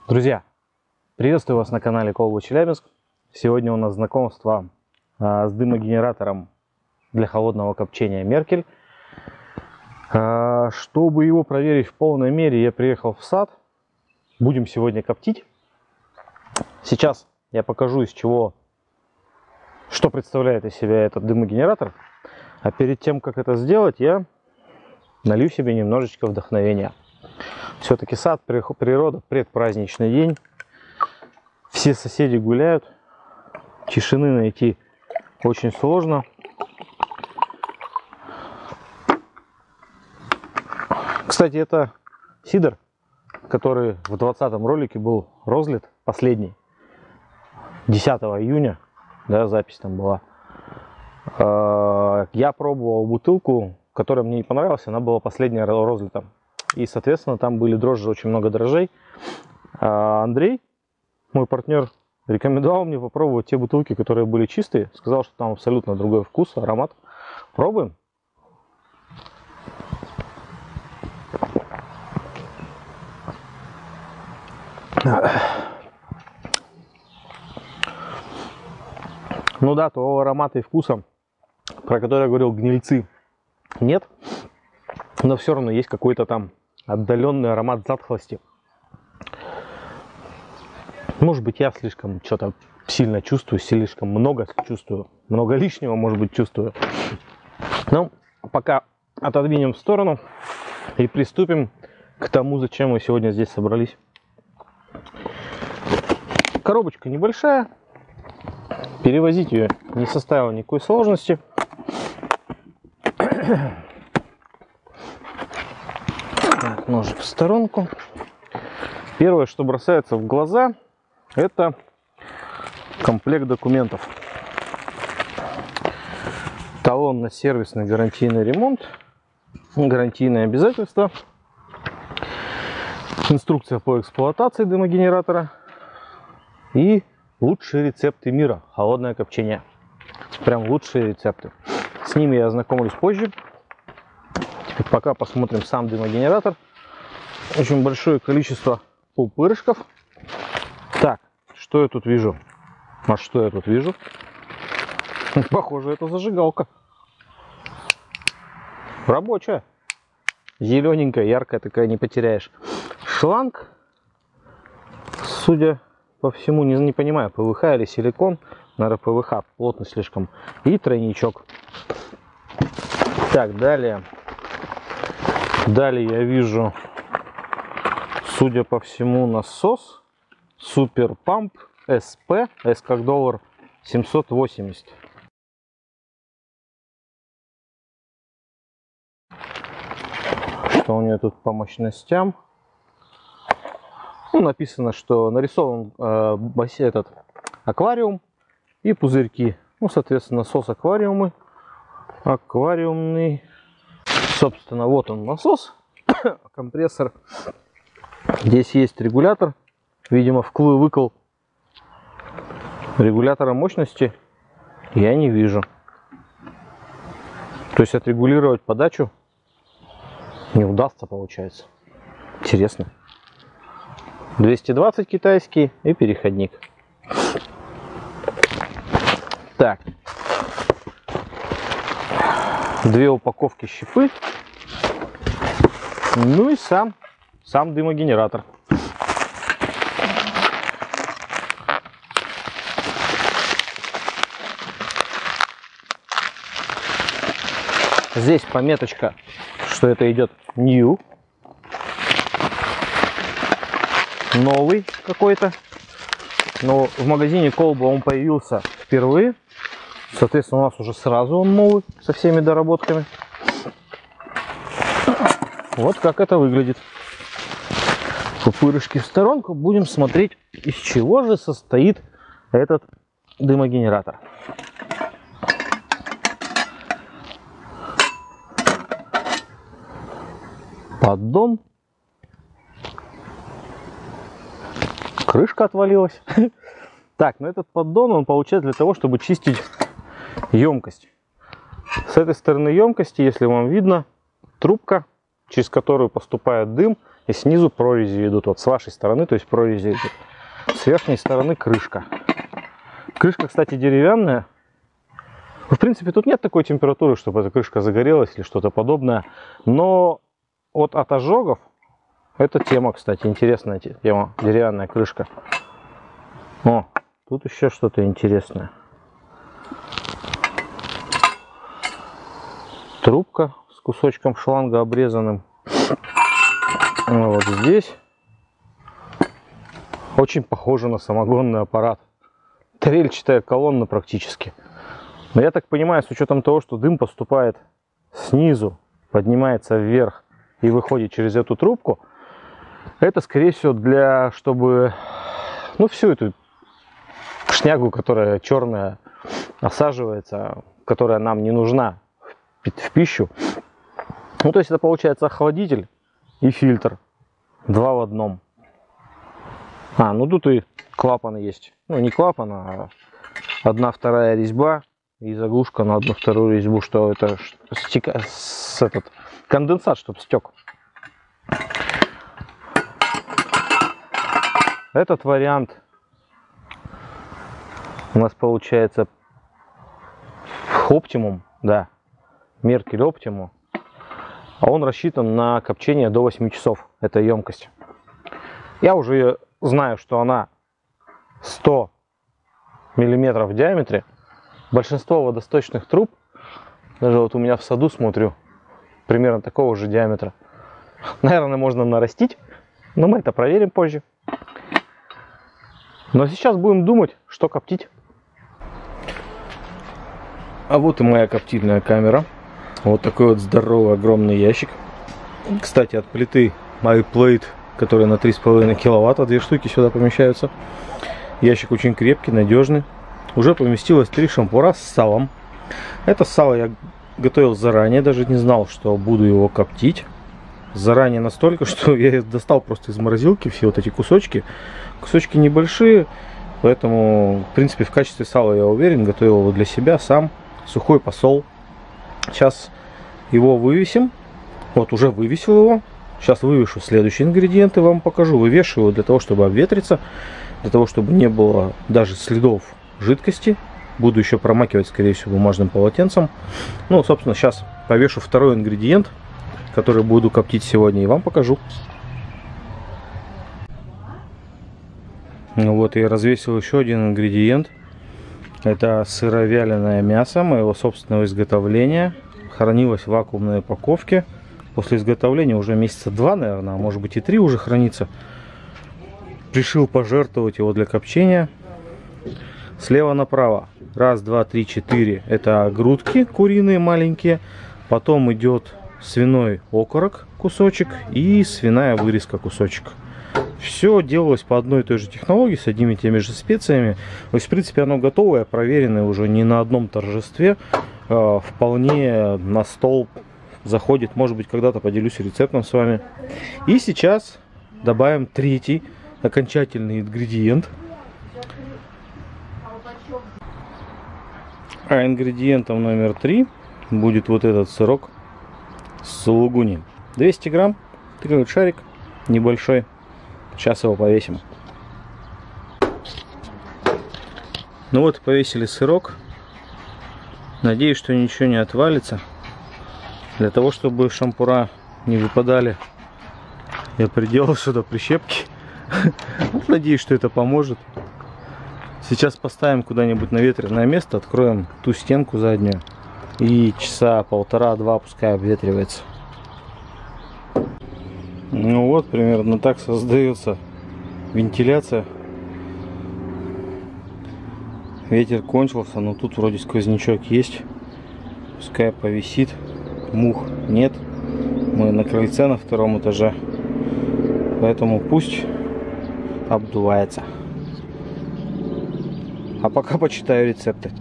Друзья, приветствую вас на канале Колба Челябинск. Сегодня у нас знакомство с дымогенератором для холодного копчения Меркель. Чтобы его проверить в полной мере, я приехал в сад. Будем сегодня коптить. Сейчас я покажу, что представляет из себя этот дымогенератор. А перед тем, как это сделать, я налью себе немножечко вдохновения. Все-таки сад, природа, предпраздничный день. Все соседи гуляют. Тишины найти очень сложно. Кстати, это сидр, который в 20-м ролике был розлит, последний. 10 июня, да, запись там была. Я пробовал бутылку, которая мне не понравилась, она была последняя розлита. И, соответственно, там были дрожжи, очень много дрожжей. Андрей, мой партнер, рекомендовал мне попробовать те бутылки, которые были чистые. Сказал, что там абсолютно другой вкус, аромат. Пробуем. Ну да, того аромата и вкуса, про который я говорил, гнильцы, нет. Но все равно есть какой-то там отдаленный аромат затхлости. Может быть, я слишком что-то сильно чувствую, слишком много чувствую. Много лишнего, может быть, чувствую. Но пока отодвинем в сторону и приступим к тому, зачем мы сегодня здесь собрались. Коробочка небольшая. Перевозить ее не составило никакой сложности. Так, ножик в сторонку. Первое, что бросается в глаза, это комплект документов. Талон на сервисный гарантийный ремонт, гарантийные обязательства, инструкция по эксплуатации дымогенератора и лучшие рецепты мира. Холодное копчение. Прям лучшие рецепты. С ними я ознакомлюсь позже. Пока посмотрим сам дымогенератор. Очень большое количество пупырышков. Так, что я тут вижу? А что я тут вижу? Похоже, это зажигалка. Рабочая. Зелененькая, яркая такая, не потеряешь. Шланг. Судя по всему, не понимаю, ПВХ или силикон. Наверное, ПВХ, плотно слишком. И тройничок. Так, далее. Далее я вижу, судя по всему, насос Super Pump SP, S как доллар, 780. Что у нее тут по мощностям? Ну, написано, что нарисован этот аквариум и пузырьки. Ну, соответственно, насос аквариумный. Собственно, вот он насос, компрессор. Здесь есть регулятор. Видимо, вкл-выкл регулятора мощности я не вижу. То есть отрегулировать подачу не удастся, получается. Интересно. 220 китайский и переходник. Так. Две упаковки щепы. Ну и сам дымогенератор. Здесь пометочка, что это идет new. Новый какой-то. Но в магазине Колба он появился впервые. Соответственно, у нас уже сразу он новый, со всеми доработками. Вот как это выглядит. Пупырышки в сторонку. Будем смотреть, из чего же состоит этот дымогенератор. Поддон. Крышка отвалилась. Так, ну этот поддон, он получается для того, чтобы чистить емкость. С этой стороны емкости, если вам видно, трубка, через которую поступает дым, и снизу прорези идут. Вот с вашей стороны, то есть прорези идут. С верхней стороны крышка. Крышка, кстати, деревянная. В принципе, тут нет такой температуры, чтобы эта крышка загорелась или что-то подобное. Но вот от ожогов, это тема, кстати, интересная тема, деревянная крышка. О, тут еще что-то интересное. Трубка с кусочком шланга обрезанным. Вот здесь очень похоже на самогонный аппарат. Тарельчатая колонна практически. Но я так понимаю, с учетом того, что дым поступает снизу, поднимается вверх и выходит через эту трубку, это, скорее всего, для, чтобы, ну, всю эту шнягу, которая черная, осаживается, которая нам не нужна в пищу. Ну, то есть это получается охладитель и фильтр. Два в одном. Ну тут и клапан есть. Ну, не клапан, а 1/2 резьба. И заглушка на 1/2 резьбу, что это этот конденсат, чтобы стек. Этот вариант у нас получается Optimum, да, Mercury Optimum. А он рассчитан на копчение до 8 часов. Это емкость. Я уже знаю, что она 100 мм в диаметре. Большинство водосточных труб, даже вот у меня в саду смотрю, примерно такого же диаметра. Наверное, можно нарастить, но мы это проверим позже. Но сейчас будем думать, что коптить. А вот и моя коптильная камера. Вот такой вот здоровый огромный ящик. Кстати, от плиты MyPlate, которая на 3,5 киловатта, 2 штуки сюда помещаются. Ящик очень крепкий, надежный. Уже поместилось 3 шампура с салом. Это сало я готовил заранее, даже не знал, что буду его коптить. Заранее настолько, что я достал просто из морозилки все вот эти кусочки. Кусочки небольшие, поэтому, в принципе, в качестве сала я уверен. Готовил его для себя сам. Сухой посол. Сейчас его вывесим. Вот, уже вывесил его. Сейчас вывешу следующие ингредиенты, вам покажу. Вывешиваю для того, чтобы обветриться. Для того, чтобы не было даже следов жидкости. Буду еще промакивать, скорее всего, бумажным полотенцем. Ну, собственно, сейчас повешу второй ингредиент, который буду коптить сегодня, и вам покажу. Ну вот, я развесил еще один ингредиент. Это сыровяленое мясо моего собственного изготовления. Хранилось в вакуумной упаковке. После изготовления уже месяца 2, наверное, а может быть и 3 уже хранится. Решил пожертвовать его для копчения. Слева направо. 1, 2, 3, 4. Это грудки куриные маленькие. Потом идет свиной окорок кусочек и свиная вырезка кусочек. Все делалось по одной и той же технологии, с одними и теми же специями. То есть, в принципе, оно готовое, проверенное уже не на одном торжестве. Вполне на стол заходит. Может быть, когда-то поделюсь рецептом с вами. И сейчас добавим третий окончательный ингредиент. А ингредиентом номер 3 будет вот этот сырок с сулугуни. 200 грамм. Такой вот шарик небольшой. Сейчас его повесим. Ну вот, повесили сырок. Надеюсь, что ничего не отвалится. Для того, чтобы шампура не выпадали, я приделал сюда прищепки. Надеюсь, что это поможет. Сейчас поставим куда-нибудь на ветреное место, откроем ту стенку заднюю. И часа 1,5-2 пускай обветривается. Ну вот, примерно так создается вентиляция. Ветер кончился, но тут вроде сквознячок есть. Пускай повисит. Мух нет. Мы на крыльце на 2-м этаже. Поэтому пусть обдувается. А пока почитаю рецепты.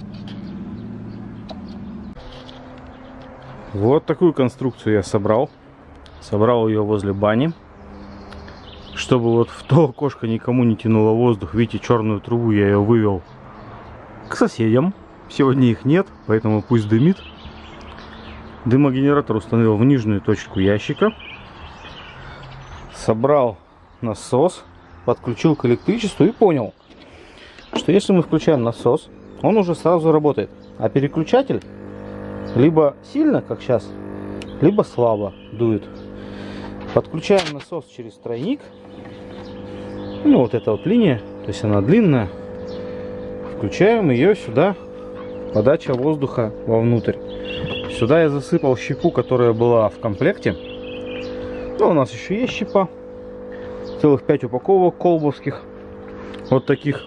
Вот такую конструкцию я собрал. Собрал ее возле бани. Чтобы вот в то окошко никому не тянуло воздух. Видите, черную трубу я ее вывел к соседям. Сегодня их нет, поэтому пусть дымит. Дымогенератор установил в нижнюю точку ящика. собрал насос, подключил к электричеству и понял, что если мы включаем насос, он уже сразу работает. А переключатель либо сильно, как сейчас, либо слабо дует. Подключаем насос через тройник. Ну, вот эта вот линия, то есть она длинная. Включаем ее сюда. Подача воздуха вовнутрь. Сюда я засыпал щепу, которая была в комплекте. Ну, у нас еще есть щепа. Целых 5 упаковок колбовских. Вот таких.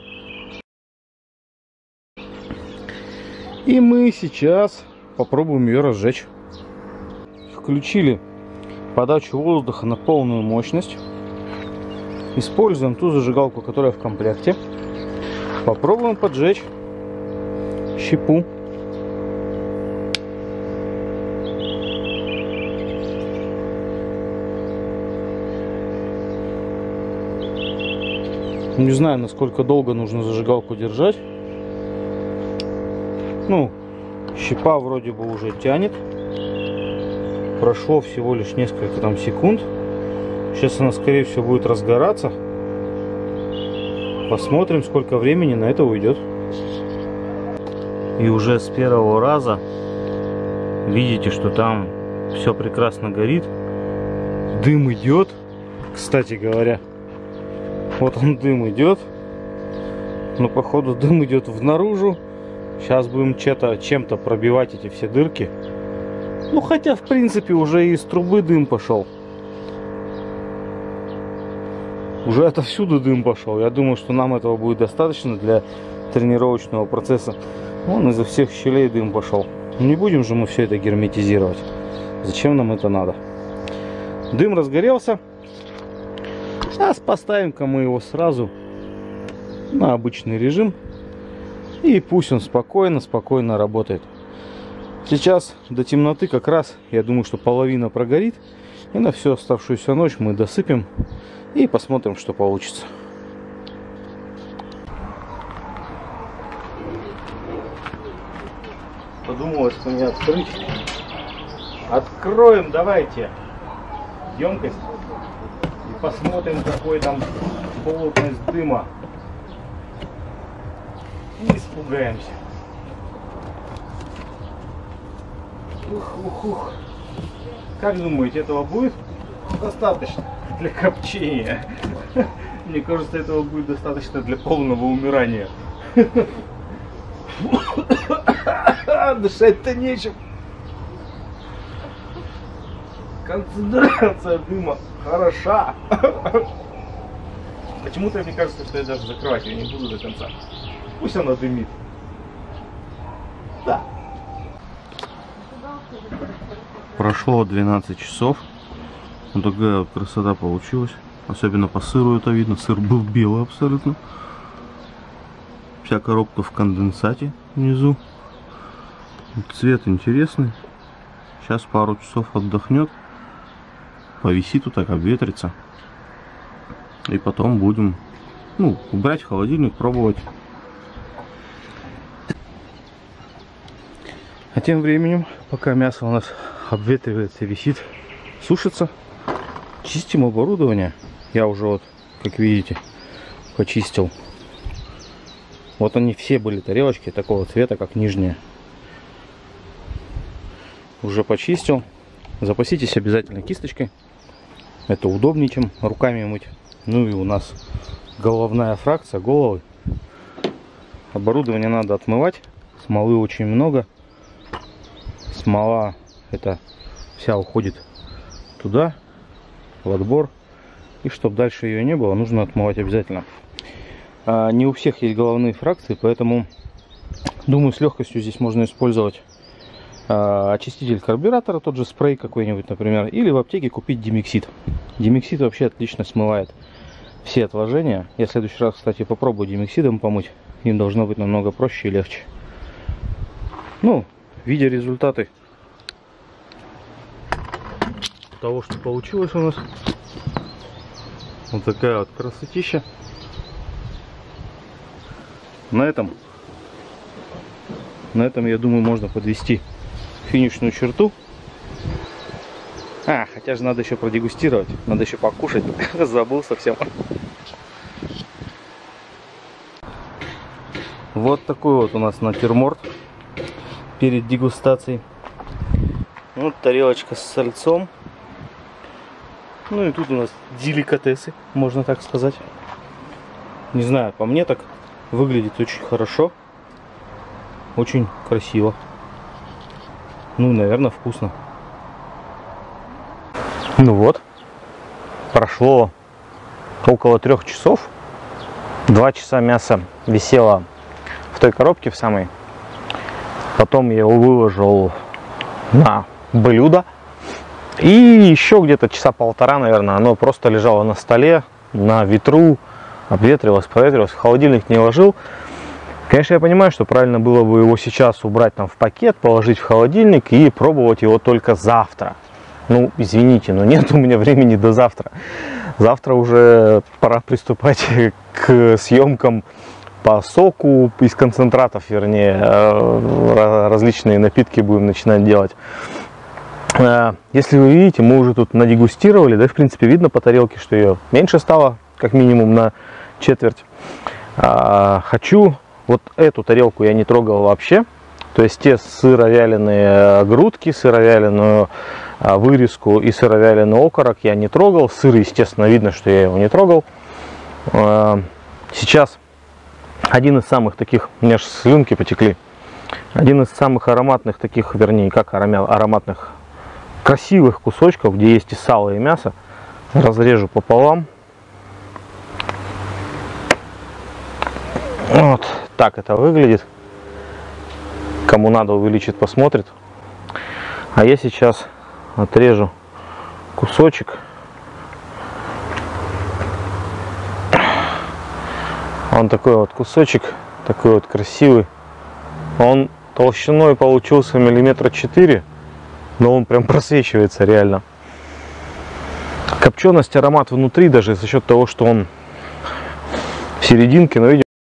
И мы сейчас попробуем ее разжечь. Включили подачу воздуха на полную мощность. Используем ту зажигалку, которая в комплекте. Попробуем поджечь щепу. Не знаю, насколько долго нужно зажигалку держать. Ну, щепа вроде бы уже тянет. Прошло всего лишь несколько там секунд. Сейчас она, скорее всего, будет разгораться. Посмотрим, сколько времени на это уйдет. И уже с первого раза видите, что там все прекрасно горит. Дым идет. Кстати говоря, вот он, дым идет. Но походу дым идет внаружу. Сейчас будем чем-то пробивать эти все дырки. Ну, хотя, в принципе, уже из трубы дым пошел. Уже отовсюду дым пошел. Я думаю, что нам этого будет достаточно для тренировочного процесса. Вон из-за всех щелей дым пошел. Не будем же мы все это герметизировать. Зачем нам это надо? Дым разгорелся. Сейчас поставим-ка мы его сразу на обычный режим. И пусть он спокойно работает. Сейчас до темноты как раз, я думаю, что половина прогорит. И на всю оставшуюся ночь мы досыпем и посмотрим, что получится. Подумала, что не открыть. Откроем, давайте, емкость. И посмотрим, какой там плотность дыма. Не испугаемся. Ух. Как думаете, этого будет достаточно для копчения? Мне кажется, этого будет достаточно для полного умирания. Дышать-то нечем. Концентрация дыма хороша. Почему-то мне кажется, что я даже закрывать ее не буду до конца. Пусть она дымит. Да. Прошло 12 часов. Вот такая вот красота получилась. Особенно по сыру это видно. Сыр был белый абсолютно. Вся коробка в конденсате внизу. Цвет интересный. Сейчас пару часов отдохнет. Повисит вот так, обветрится. И потом будем, убрать в холодильник, пробовать. А тем временем, пока мясо у нас обветривается, висит, сушится, чистим оборудование. Я уже вот, как видите, почистил. Вот они все были, тарелочки такого цвета, как нижняя. Уже почистил. Запаситесь обязательно кисточкой. Это удобнее, чем руками мыть. Ну и у нас головная фракция, головы. Оборудование надо отмывать. Смолы очень много. Смола это вся уходит туда, в отбор. И чтобы дальше ее не было, нужно отмывать обязательно. Не у всех есть головные фракции, поэтому, думаю, с легкостью здесь можно использовать очиститель карбюратора, тот же спрей какой-нибудь, например, или в аптеке купить Димексид. Димексид вообще отлично смывает все отложения. Я в следующий раз, кстати, попробую Димексидом помыть. Им должно быть намного проще и легче. Ну, видя результаты того, что получилось у нас, вот такая вот красотища. На этом, я думаю, можно подвести финишную черту. Хотя же надо еще продегустировать, надо еще покушать. Забыл совсем. Вот такой вот у нас натюрморт перед дегустацией. Вот тарелочка с сальцом. Ну и тут у нас деликатесы, можно так сказать. Не знаю, по мне так выглядит очень хорошо. Очень красиво. Ну, наверное, вкусно. Ну вот. Прошло около 3 часов. 2 часа мясо висело в той коробке в самой. Потом я его выложил на блюдо. И еще где-то часа полтора, наверное, оно просто лежало на столе, на ветру, обветривалось, проветривалось, в холодильник не ложил. Конечно, я понимаю, что правильно было бы его сейчас убрать там в пакет, положить в холодильник и пробовать его только завтра. Ну, извините, но нет у меня времени до завтра. Завтра уже пора приступать к съемкам по соку из концентратов, вернее, различные напитки будем начинать делать. Если вы видите, мы уже тут надегустировали, да, в принципе, видно по тарелке, что ее меньше стало, как минимум на четверть. Хочу, вот эту тарелку я не трогал вообще, то есть те сыровяленые грудки, сыровяленую вырезку и сыровяленый окорок я не трогал. Сыр, естественно, видно, что я его не трогал. Сейчас один из самых таких, у меня аж слюнки потекли, один из самых ароматных таких, вернее, как ароматных, красивых кусочков, где есть и сало, и мясо, разрежу пополам. Вот так это выглядит. Кому надо, увеличит, посмотрит. А я сейчас отрежу кусочек. Он такой вот кусочек, такой вот красивый. Он толщиной получился 4 мм, но он прям просвечивается реально. Копченость, аромат внутри, даже за счет того, что он в серединке, но видите,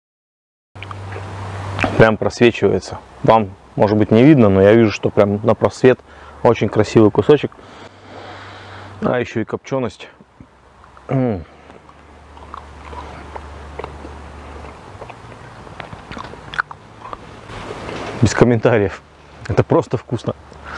прям просвечивается. Вам, может быть, не видно, но я вижу, что прям на просвет очень красивый кусочек. А еще и копченость. Без комментариев. Это просто вкусно.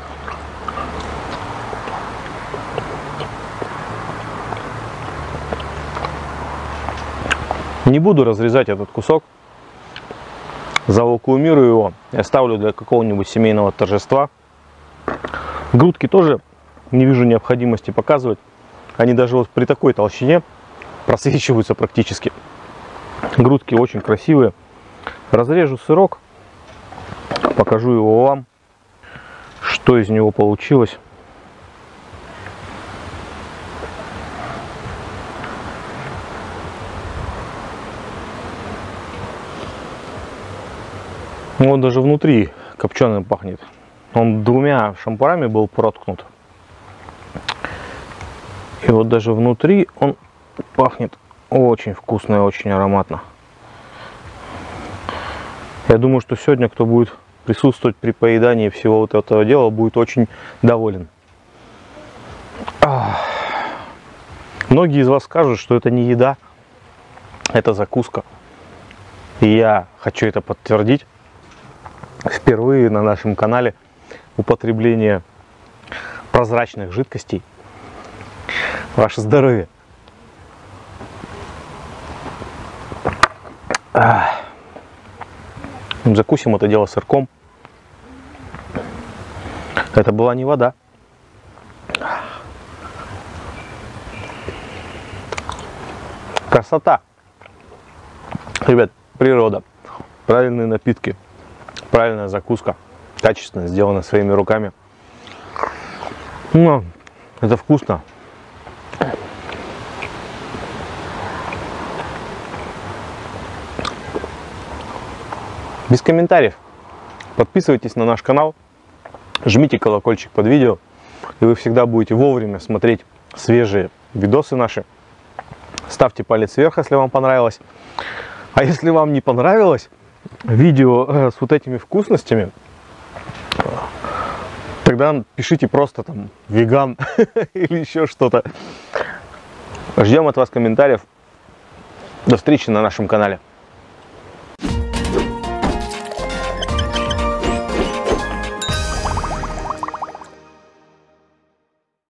Не буду разрезать этот кусок. Завакуумирую его и оставлю для какого-нибудь семейного торжества. Грудки тоже не вижу необходимости показывать. Они даже вот при такой толщине просвечиваются практически. Грудки очень красивые. Разрежу сырок. Покажу его вам, что из него получилось. Он даже внутри копченым пахнет. Он 2 шампурами был проткнут. И вот даже внутри он пахнет очень вкусно и очень ароматно. Я думаю, что сегодня, кто будет присутствовать при поедании всего вот этого дела, будет очень доволен. Многие из вас скажут, что это не еда, это закуска. И я хочу это подтвердить. Впервые на нашем канале употребление прозрачных жидкостей. Ваше здоровье! Закусим это дело сырком. Это была не вода. Красота! Ребят, природа, правильные напитки, правильная закуска, качественно сделана своими руками. Но это вкусно. Без комментариев. Подписывайтесь на наш канал, жмите колокольчик под видео, и вы всегда будете вовремя смотреть свежие видосы наши. Ставьте палец вверх, если вам понравилось. А если вам не понравилось видео с вот этими вкусностями, тогда иногда пишите просто там веган или еще что-то. Ждем от вас комментариев. До встречи на нашем канале.